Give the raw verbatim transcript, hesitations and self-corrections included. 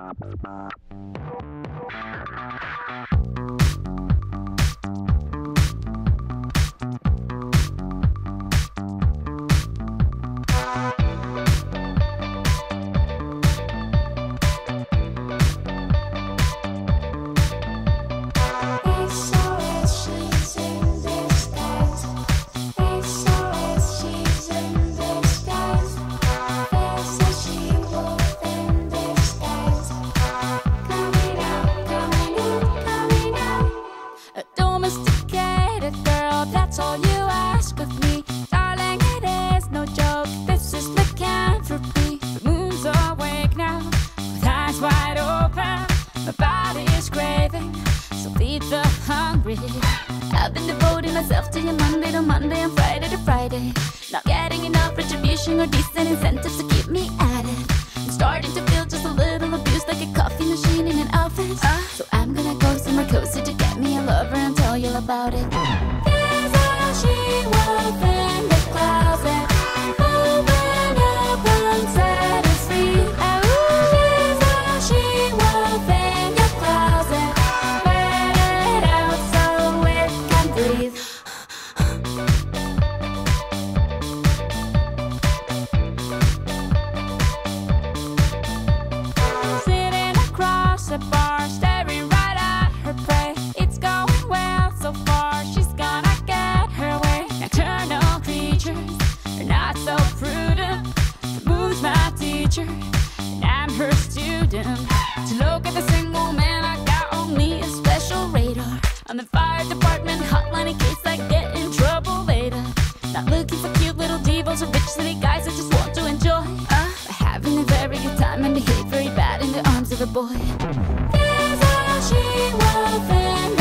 I've been devoting myself to you Monday to Monday and Friday to Friday. Not getting enough retribution or decent incentives to keep me at it. I'm starting to feel just a little abused, like a coffee machine in an office. uh, So I'm gonna go somewhere cozy to get me a lover and tell you about it. There's a she-wolf in the closet. Open up and set us free. There's a she-wolf in your closet. Let it out so it can breathe. Sitting across the bar, staring right at her prey. It's going well so far, she's gonna get her way. Nocturnal creatures are not so prudent. The moon's my teacher, and I'm her student. To look at the single man, I got on me a special radar. On the fire department hotline in case I get in trouble later. Not looking for cute little divas or rich city guys I just want to enjoy. uh, But having a very good time and behave very bad in the arms of a boy. There's a she-wolf in